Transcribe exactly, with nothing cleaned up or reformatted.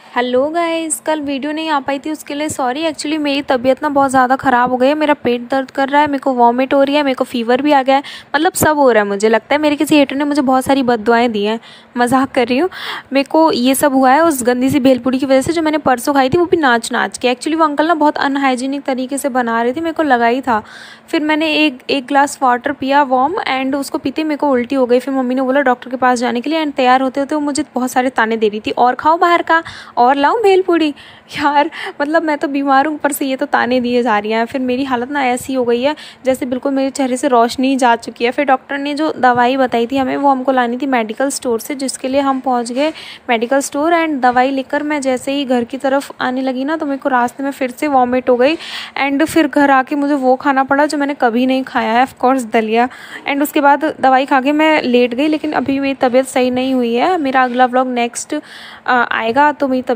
Hello guys, कल video नहीं आ पाई थी उसके लिए सॉरी। एक्चुअली मेरी तबीयत ना बहुत ज़्यादा ख़राब हो गई है। मेरा पेट दर्द कर रहा है, मेरे को वॉमिट हो रही है, मेरे को फीवर भी आ गया है। मतलब सब हो रहा है। मुझे लगता है मेरे किसी हेटर ने मुझे बहुत सारी बददुआएं दी हैं। मजाक कर रही हूँ। मेरे को ये सब हुआ है उस गंदी सी भेलपूरी की वजह से जो मैंने परसों खाई थी, वो भी नाच नाच के। एक्चुअली वो अंकल ना बहुत अनहाइजीनिक तरीके से बना रहे थे, मेरे को लगा ही था। फिर मैंने एक एक ग्लास वाटर पिया वार्म, एंड उसको पीते मेरे को उल्टी हो गई। फिर मम्मी ने बोला डॉक्टर के पास जाने के लिए, एंड तैयार होते होते वो मुझे बहुत सारे ताने दे रही थी, और खाओ बाहर का, और लाऊं भेलपूरी। यार मतलब मैं तो बीमार हूँ, ऊपर से ये तो ताने दिए जा रही हैं। फिर मेरी हालत ना ऐसी हो गई है जैसे बिल्कुल मेरे चेहरे से रोशनी जा चुकी है। फिर डॉक्टर ने जो दवाई बताई थी हमें, वो हमको लानी थी मेडिकल स्टोर से, जिसके लिए हम पहुँच गए मेडिकल स्टोर। एंड दवाई लेकर मैं जैसे ही घर की तरफ आने लगी ना, तो मेरे को रास्ते में फिर से वॉमिट हो गई। एंड फिर घर आके मुझे वो खाना पड़ा जो मैंने कभी नहीं खाया है, ऑफकोर्स दलिया। एंड उसके बाद दवाई खा के मैं लेट गई, लेकिन अभी मेरी तबीयत सही नहीं हुई है। मेरा अगला व्लॉग नेक्स्ट आएगा, तो मेरी